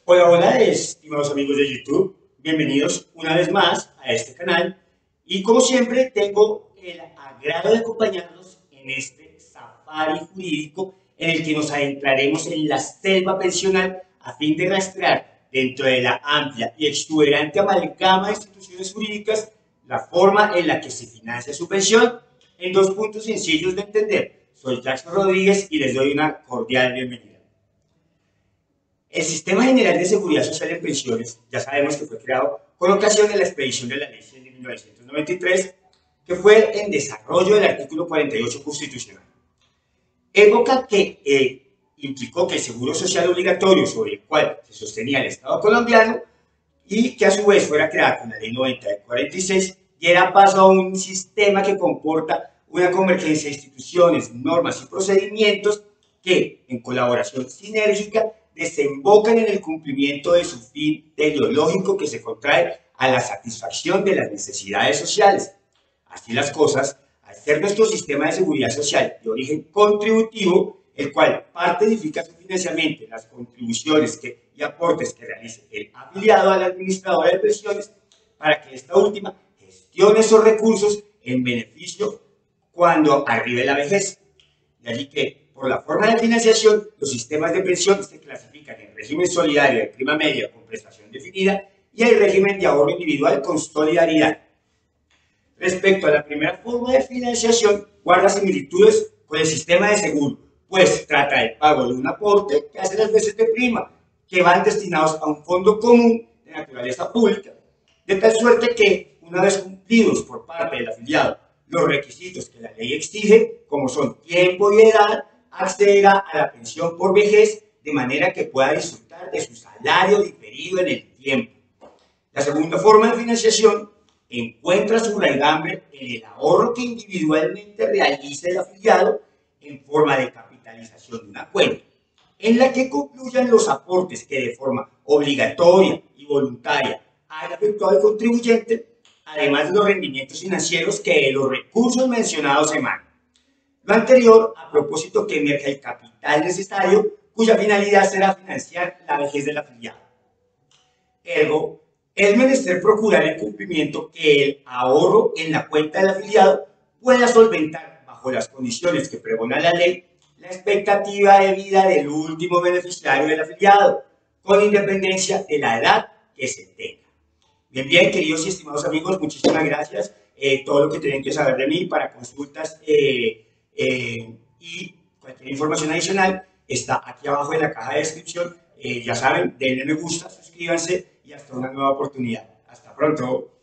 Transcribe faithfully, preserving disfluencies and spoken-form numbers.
Hola, hola, estimados amigos de YouTube. Bienvenidos una vez más a este canal. Y como siempre, tengo el agrado de acompañarlos en este safari jurídico en el que nos adentraremos en la selva pensional a fin de rastrear dentro de la amplia y exuberante amalgama de instituciones jurídicas la forma en la que se financia su pensión en dos puntos sencillos de entender. Soy Jackson Rodríguez y les doy una cordial bienvenida. El Sistema General de Seguridad Social en Pensiones, ya sabemos que fue creado con ocasión de la expedición de la Ley cien de mil novecientos noventa y tres, que fue en desarrollo del artículo cuarenta y ocho constitucional. Época que eh, implicó que el seguro social obligatorio sobre el cual se sostenía el Estado colombiano y que a su vez fuera creada con la Ley noventa de cuarenta y seis, diera paso a un sistema que comporta una convergencia de instituciones, normas y procedimientos que, en colaboración sinérgica, desembocan en el cumplimiento de su fin teleológico que se contrae a la satisfacción de las necesidades sociales. Así las cosas, al ser nuestro sistema de seguridad social de origen contributivo, el cual parte edifica su financiamiento en las contribuciones que, y aportes que realice el afiliado a la administradora de pensiones, para que esta última gestione esos recursos en beneficio cuando arribe la vejez. De allí que, por la forma de financiación, los sistemas de pensión se clasifican en régimen solidario de prima media con prestación definida y el régimen de ahorro individual con solidaridad. Respecto a la primera forma de financiación, guarda similitudes con el sistema de seguro, pues trata del pago de un aporte que hace las veces de prima, que van destinados a un fondo común de naturaleza pública, de tal suerte que, una vez cumplidos por parte del afiliado los requisitos que la ley exige, como son tiempo y edad, accederá a la pensión por vejez de manera que pueda disfrutar de su salario diferido en el tiempo. La segunda forma de financiación encuentra su raigambre en el ahorro que individualmente realice el afiliado en forma de capitalización de una cuenta, en la que concluyan los aportes que de forma obligatoria y voluntaria haya efectuado el contribuyente, además de los rendimientos financieros que de los recursos mencionados emanan. Lo anterior a propósito que emerge el capital necesario, cuya finalidad será financiar la vejez del afiliado. Ergo, es menester procurar el cumplimiento que el ahorro en la cuenta del afiliado pueda solventar, bajo las condiciones que pregona la ley, la expectativa de vida del último beneficiario del afiliado, con independencia de la edad que se tenga. Bien, bien, queridos y estimados amigos, muchísimas gracias. Eh, todo lo que tienen que saber de mí para consultas eh, eh, y cualquier información adicional está aquí abajo en la caja de descripción. Eh, ya saben, denle me gusta, suscríbanse y hasta una nueva oportunidad. Hasta pronto.